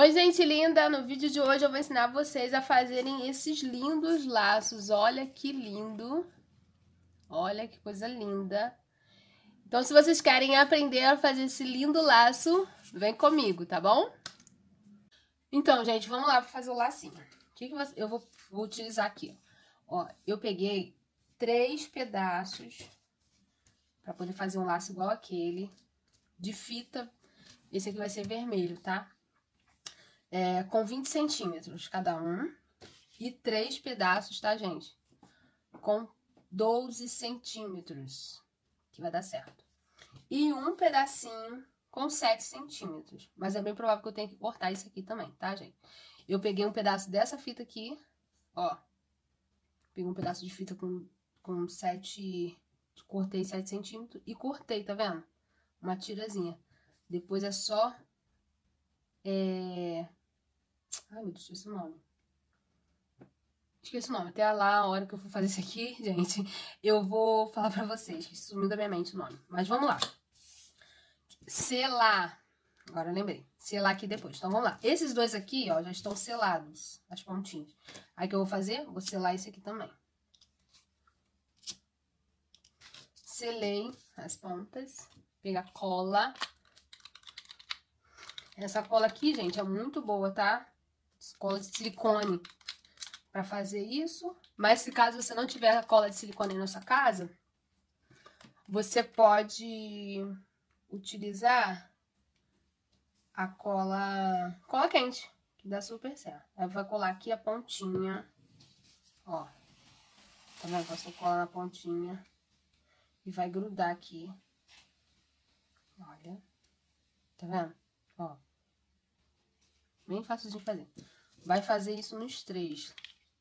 Oi, gente linda! No vídeo de hoje eu vou ensinar vocês a fazerem esses lindos laços. Olha que lindo! Olha que coisa linda! Então, se vocês querem aprender a fazer esse lindo laço, vem comigo, tá bom? Então, gente, vamos lá para fazer o lacinho. O que eu vou utilizar aqui? Ó, eu peguei 3 pedaços para poder fazer um laço igual aquele, de fita. Esse aqui vai ser vermelho, tá? Com 20 centímetros cada um. E 3 pedaços, tá, gente? Com 12 centímetros, que vai dar certo. E um pedacinho com 7 centímetros. Mas é bem provável que eu tenha que cortar isso aqui também, tá, gente? Eu peguei um pedaço dessa fita aqui, ó. Peguei um pedaço de fita com 7... Cortei 7 centímetros e cortei, tá vendo? Uma tirazinha. Depois é só... Ai, meu Deus, esqueci o nome. Esqueci o nome. Até lá, a hora que eu for fazer isso aqui, gente, eu vou falar pra vocês. Sumiu da minha mente o nome. Mas vamos lá. Selar. Agora eu lembrei. Selar aqui depois. Então, vamos lá. Esses dois aqui, ó, já estão selados. As pontinhas. Aí, o que eu vou fazer? Vou selar esse aqui também. Selei as pontas. Pegar cola. Essa cola aqui, gente, é muito boa, tá? Cola de silicone para fazer isso. Mas se caso você não tiver a cola de silicone na sua casa, você pode utilizar a cola quente, que dá super certo. Aí vai colar aqui a pontinha, ó. Tá vendo? Passou cola na pontinha e vai grudar aqui. Olha. Tá vendo? Ó. Bem fácil de fazer. Vai fazer isso nos 3.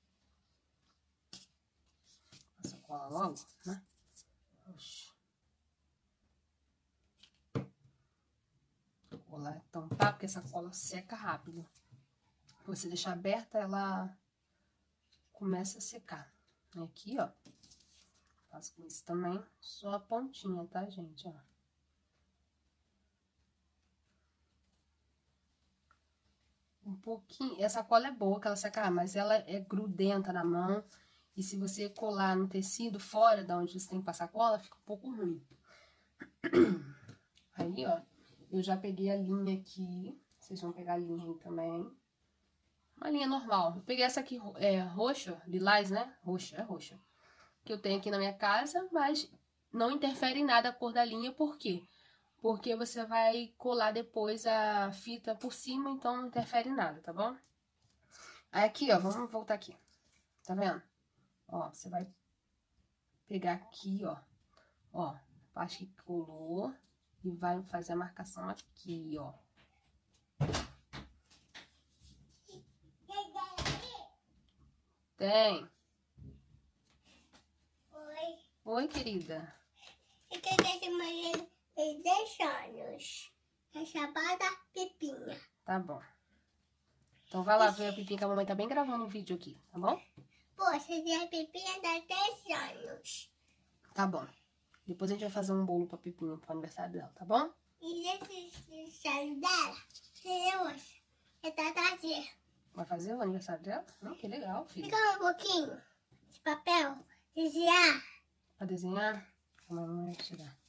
Passa a cola logo, né? Oxi. Colar, tampar, porque essa cola seca rápido. Se você deixar aberta, ela começa a secar. Aqui, ó. Faço com isso também. Só a pontinha, tá, gente? Ó. Um pouquinho. Essa cola é boa, que ela seca, mas ela é grudenta na mão. E se você colar no tecido fora da onde você tem que passar cola, fica um pouco ruim. Aí, ó, eu já peguei a linha aqui. Vocês vão pegar a linha aí também. Uma linha normal. Eu peguei essa aqui, roxa, lilás, né? Roxa. Que eu tenho aqui na minha casa, mas não interfere em nada a cor da linha. Por quê? Porque você vai colar depois a fita por cima, então não interfere em nada, tá bom? Aí aqui, ó, vamos voltar aqui. Tá vendo? Ó, você vai pegar aqui, ó. Ó, a parte que colou e vai fazer a marcação aqui, ó. Tem. Oi. Oi, querida. Eu tenho que Mariana tem 10 anos. É chamada Pepinha. Tá bom. Então vai lá ver a Pepinha, que a mamãe tá bem gravando um vídeo aqui, tá bom? Poxa, a Pepinha dá 10 anos. Tá bom. Depois a gente vai fazer um bolo pra Pepinha pro aniversário dela, tá bom? E esse aniversário dela, seria hoje. É da trazer. Vai fazer o aniversário dela? Que legal, filho. Fica um pouquinho de papel, desenhar. Pra desenhar? A mamãe vai tirar.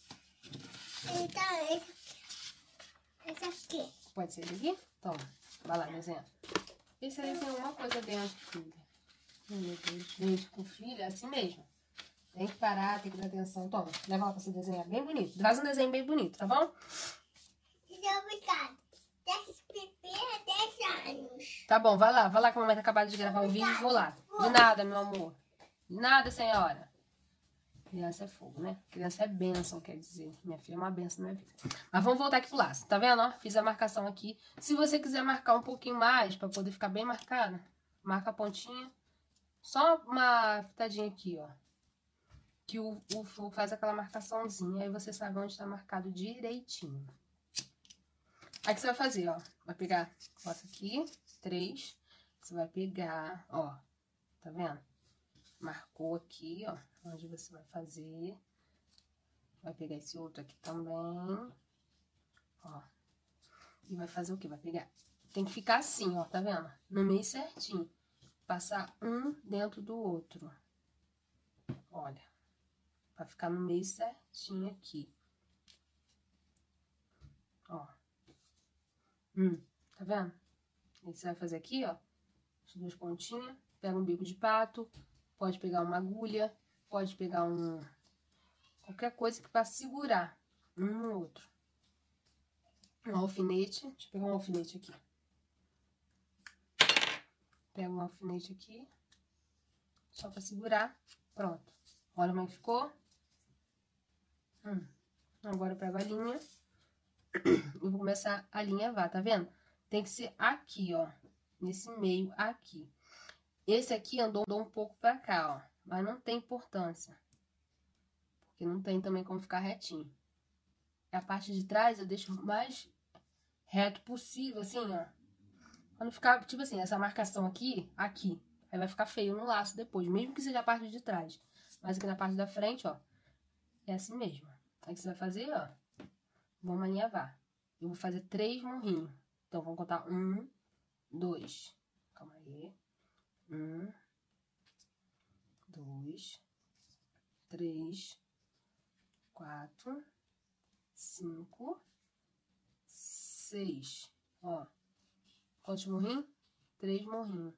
Então, esse aqui. Pode ser esse aqui? Toma. Vai lá, desenha. Esse aí tem uma coisa dentro, filha. Meu Deus. Gente, com filho é assim mesmo. Tem que parar, tem que dar atenção. Toma, leva lá pra você desenhar bem bonito. Faz um desenho bem bonito, tá bom? Muito obrigada. Desse Pepinha 10 anos. Tá bom, vai lá que a mamãe tá acabando de gravar o vídeo e vou lá. De nada, meu amor. De nada, senhora. Criança é fogo, né? Criança é bênção, quer dizer. Minha filha é uma bênção na minha vida. Mas vamos voltar aqui pro laço. Tá vendo, ó? Fiz a marcação aqui. Se você quiser marcar um pouquinho mais, pra poder ficar bem marcada, marca a pontinha. Só uma pitadinha aqui, ó. Que o fogo faz aquela marcaçãozinha. Aí você sabe onde tá marcado direitinho. Aí o que você vai fazer, ó. Vai pegar, essa aqui, 3. Você vai pegar, ó. Tá vendo? Marcou aqui, ó. Onde você vai fazer. Vai pegar esse outro aqui também. Ó. E vai fazer o quê? Vai pegar tem que ficar assim, ó, tá vendo? No meio certinho. Passar um dentro do outro. Olha. Pra ficar no meio certinho aqui. Ó. Tá vendo? Aí você vai fazer aqui, ó. As duas pontinhas. Pega um bico de pato. Pode pegar uma agulha. Pode pegar qualquer coisa que pra segurar um no outro. Um alfinete. Deixa eu pegar um alfinete aqui. Pega um alfinete aqui. Só pra segurar. Pronto. Olha como é que ficou. Agora eu pego a linha. E vou começar a alinhavar, tá vendo? Tem que ser aqui, ó. Nesse meio aqui. Esse aqui andou um pouco pra cá, ó. Mas não tem importância. Porque não tem também como ficar retinho. A parte de trás eu deixo o mais reto possível, assim, ó. Pra não ficar, tipo assim, essa marcação aqui, aqui. Aí vai ficar feio no laço depois, mesmo que seja a parte de trás. Mas aqui na parte da frente, ó, é assim mesmo. Aí que você vai fazer, ó, vamos alinhavar. Eu vou fazer 3 morrinhos. Então, vamos contar 1, 2. Calma aí. 1, 2, 3, 4, 5, 6. Ó. Quantos morrinhos? 3 morrinhos.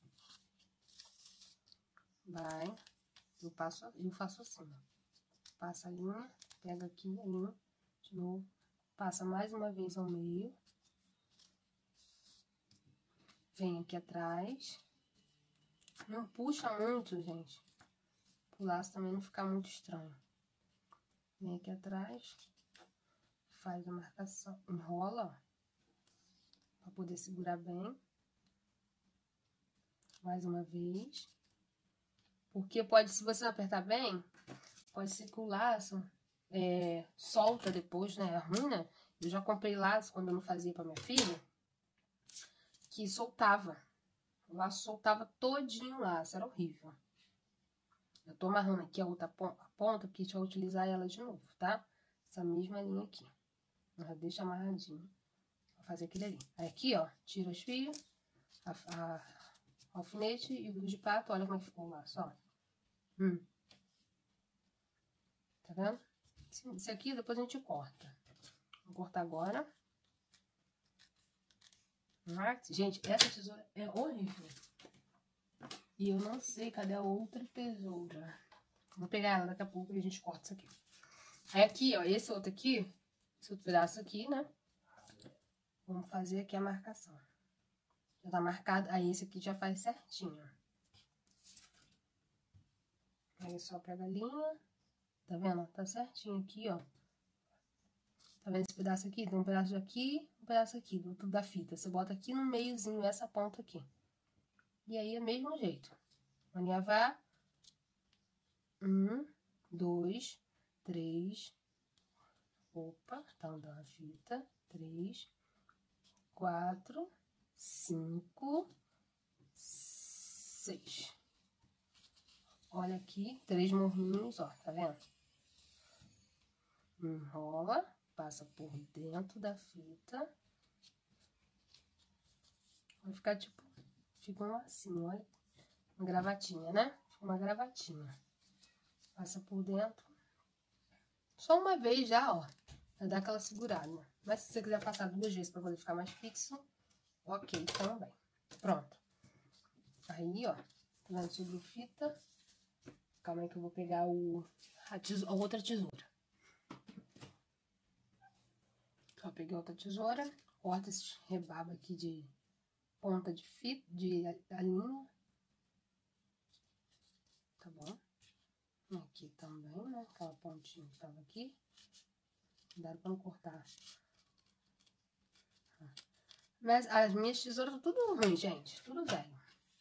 Vai. Eu faço assim, ó. Passa a linha, pega aqui a linha, de novo. Passa mais uma vez ao meio. Vem aqui atrás. Não puxa muito, gente. O laço também não ficar muito estranho. Vem aqui atrás. Faz a marcação. Enrola, ó. Pra poder segurar bem. Mais uma vez. Porque pode, se você não apertar bem, pode ser que o laço solta depois, né? É ruim, né? Eu já comprei laço quando eu não fazia pra minha filha. Que soltava. O laço soltava todinho o laço. Era horrível. Eu tô amarrando aqui a outra ponta, porque a gente vai utilizar ela de novo, tá? Essa mesma linha aqui. Já deixa amarradinho. Vou fazer aquele ali. Aí aqui, ó, tira os fios, a alfinete e o bico de pato. Olha como é que ficou o laço, ó. Tá vendo? Esse aqui depois a gente corta. Vou cortar agora. Gente, essa tesoura é horrível. E eu não sei cadê a outra tesoura. Vou pegar ela daqui a pouco e a gente corta isso aqui. Aí aqui, ó, esse outro aqui, esse outro pedaço aqui, né? Vamos fazer aqui a marcação. Já tá marcado, aí esse aqui já faz certinho. Aí só pega a linha, tá vendo? Tá certinho aqui, ó. Tá vendo esse pedaço aqui? Tem um pedaço aqui, um pedaço aqui, do tudo da fita. Você bota aqui no meiozinho essa ponta aqui. E aí é o mesmo jeito. Alinhavar. 1, 2, 3. Opa, tá andando a fita. 3, 4, 5, 6. Olha aqui, 3 morrinhos, ó, tá vendo? Enrola, passa por dentro da fita. Vai ficar tipo, fica um lacinho, olha. Uma gravatinha, né? Uma gravatinha. Passa por dentro. Só uma vez já, ó. Pra dar aquela segurada. Mas se você quiser passar 2 vezes pra poder ficar mais fixo, ok também. Pronto. Aí, ó. Tá vendo? Sobre fita. Calma aí que eu vou pegar a outra tesoura. Ó, peguei outra tesoura. Corta esse rebabo aqui de ponta de fita, a linha. Tá bom? Aqui também, né? Aquela pontinha que tava aqui. Cuidado pra não cortar. Mas as minhas tesouras estão tudo ruim, gente. Tudo velho.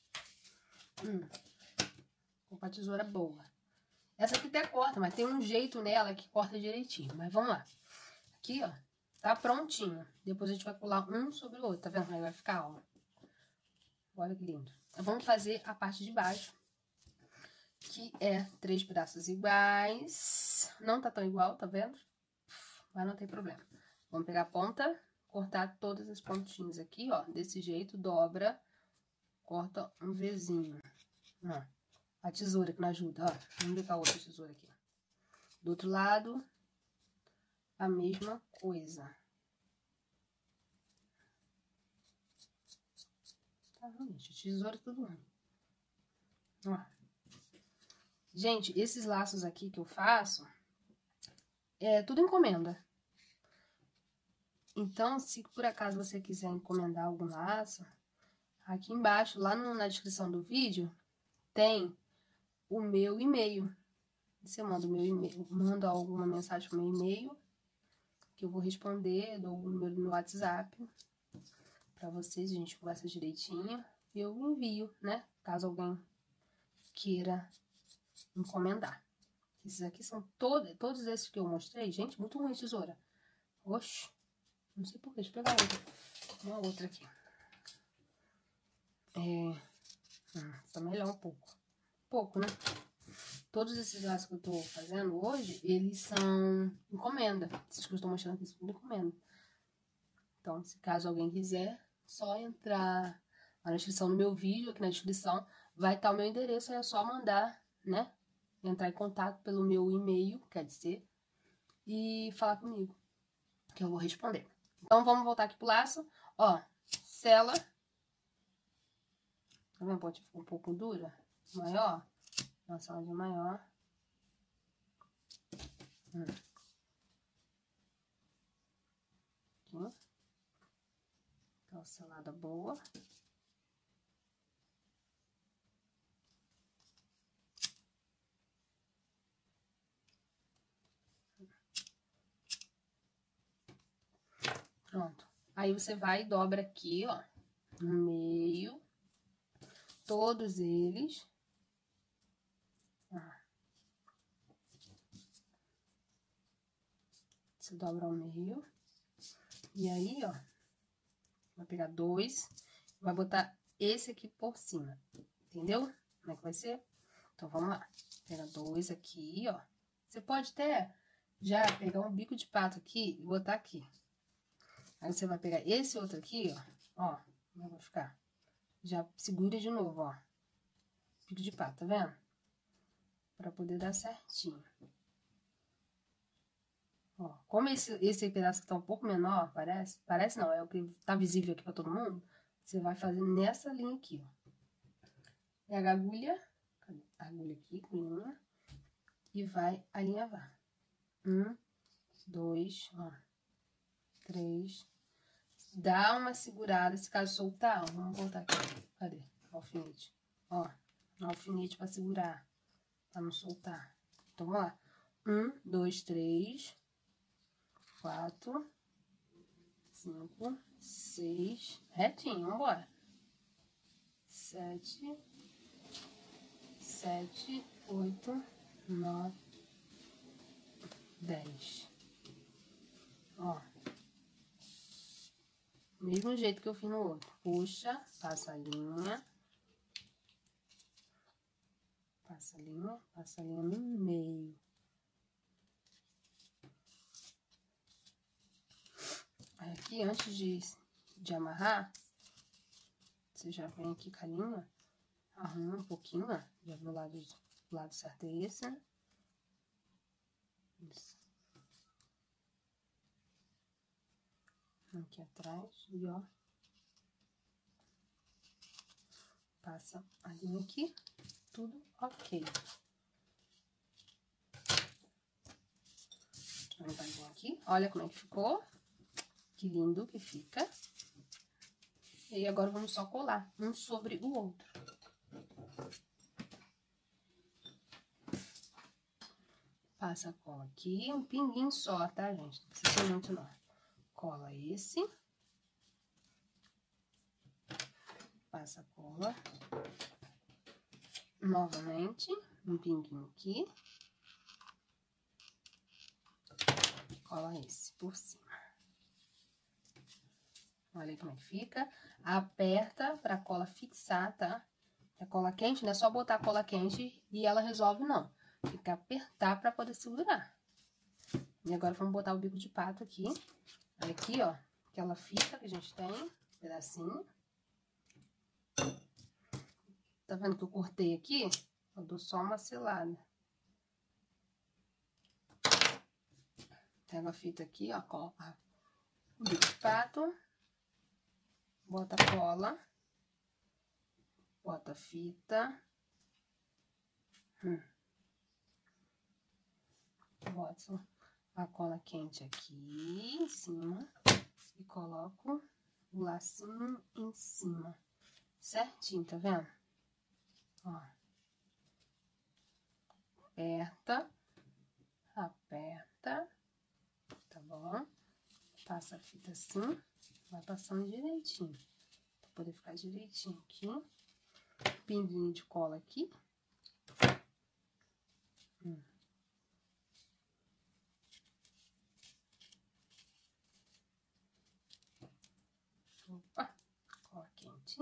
Com a tesoura boa. Essa aqui até corta, mas tem um jeito nela que corta direitinho. Mas vamos lá. Aqui, ó. Tá prontinho. Depois a gente vai colar um sobre o outro. Tá vendo como vai ficar, ó? Olha que lindo. Então, vamos fazer a parte de baixo. Que é 3 pedaços iguais. Não tá tão igual, tá vendo? Mas não tem problema. Vamos pegar a ponta cortar todas as pontinhas aqui, ó. Desse jeito, dobra, corta um Vzinho. Ó, a tesoura que não ajuda, ó. Vamos ver com a outra tesoura aqui. Do outro lado, a mesma coisa. Tá, gente, tesoura tudo ruim. Ó. Gente, esses laços aqui que eu faço, é tudo encomenda. Então, se por acaso você quiser encomendar algum laço, aqui embaixo, lá na descrição do vídeo, tem o meu e-mail. Você manda o meu e-mail, manda alguma mensagem pro meu e-mail, que eu vou responder, dou o número no WhatsApp pra vocês, a gente conversa direitinho. E eu envio, né? Caso alguém queira encomendar. Esses aqui são todos esses que eu mostrei. Gente, muito ruim a tesoura. Oxi. Não sei por que. Deixa eu pegar uma outra aqui. Tá melhor um pouco. Pouco, né? Todos esses laços que eu tô fazendo hoje, eles são encomenda. Esses que eu estou mostrando aqui são encomenda. Então, se caso alguém quiser, só entrar na descrição do meu vídeo, aqui na descrição, vai estar o meu endereço, aí é só mandar, né? Entrar em contato pelo meu e-mail, quer dizer, e falar comigo, que eu vou responder. Então, vamos voltar aqui pro laço. Ó, sela. Tá vendo? Pode ficar um pouco dura. Maior. Uma seladinha maior. Aqui. Aquela selada boa. Pronto. Aí você vai e dobra aqui, ó, no meio, todos eles. Ó. Você dobra ao meio. E aí, ó, vai pegar dois, vai botar esse aqui por cima, entendeu? Como é que vai ser? Então, vamos lá. Pega dois aqui, ó. Você pode até já pegar um bico de pato aqui e botar aqui. Aí você vai pegar esse outro aqui, ó, como vai ficar? Já segura de novo, ó, bico de pato, tá vendo? Pra poder dar certinho. Ó, como esse pedaço tá um pouco menor, parece não, é o que tá visível aqui pra todo mundo, você vai fazer nessa linha aqui, ó. Pega a agulha aqui, com linha, e vai alinhavar. 1, 2, ó, 3... Dá uma segurada, se caso soltar, ó, vamos voltar aqui. Cadê? Alfinete. Ó, alfinete pra segurar, pra não soltar. Então, vamos lá. 1, 2, 3, 4, 5, 6, retinho, vambora. 7, 8, 9, 10. Ó. Mesmo jeito que eu fiz no outro. Puxa, passa a linha. Passa a linha no meio. Aí aqui, antes de amarrar, você já vem aqui com a linha, arruma um pouquinho, ó. Já no lado certo é esse, né? Isso. Aqui atrás, e ó, passa a linha aqui, tudo ok. Vamos aqui, olha como é que ficou, que lindo que fica. E aí agora vamos só colar um sobre o outro. Passa a cola aqui, um pinguinho só, tá, gente? Não precisa ser muito não. Cola esse, passa a cola, novamente, um pinguinho aqui, cola esse por cima. Olha aí como é que fica. Aperta pra cola fixar, tá? A cola quente, não é só botar a cola quente e ela resolve, não. Tem que apertar pra poder segurar. E agora vamos botar o bico de pato aqui. Aqui, ó, aquela fita que a gente tem, pedacinho. Tá vendo que eu cortei aqui? Eu dou só uma selada. Pega a fita aqui, ó, coloca o bico de pato, bota a cola, bota a fita, bota a cola quente aqui em cima e coloco o lacinho em cima, certinho, tá vendo? Ó, aperta, aperta, tá bom? Passa a fita assim, vai passando direitinho, pra poder ficar direitinho aqui. Pinguinho de cola aqui. Opa, cola quente.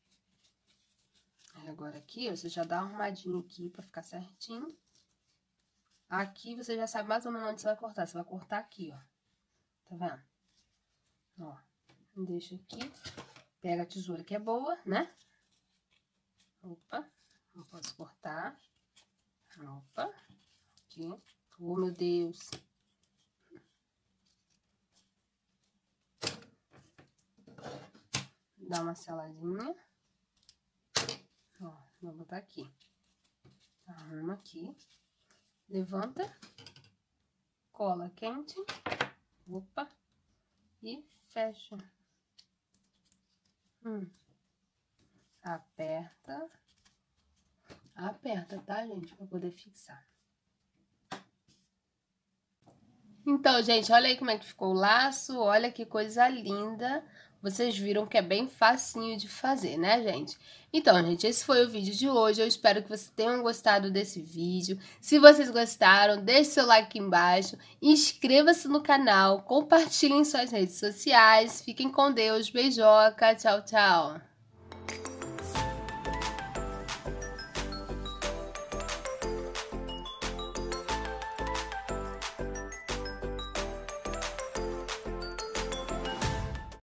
Aí agora aqui, você já dá uma arrumadinha aqui pra ficar certinho. Aqui você já sabe mais ou menos onde você vai cortar. Você vai cortar aqui, ó. Tá vendo? Ó, deixa aqui. Pega a tesoura que é boa, né? Opa, não posso cortar. Opa, aqui. Oh, meu Deus. Dá uma seladinha. Ó, vou botar aqui. Arruma aqui. Levanta. Cola quente. Opa. E fecha. Aperta. Aperta, tá, gente? Pra poder fixar. Então, gente, olha aí como é que ficou o laço. Olha que coisa linda. Vocês viram que é bem facinho de fazer, né, gente? Então, gente, esse foi o vídeo de hoje. Eu espero que vocês tenham gostado desse vídeo. Se vocês gostaram, deixe seu like aqui embaixo. Inscreva-se no canal. Compartilhem em suas redes sociais. Fiquem com Deus. Beijoca. Tchau, tchau.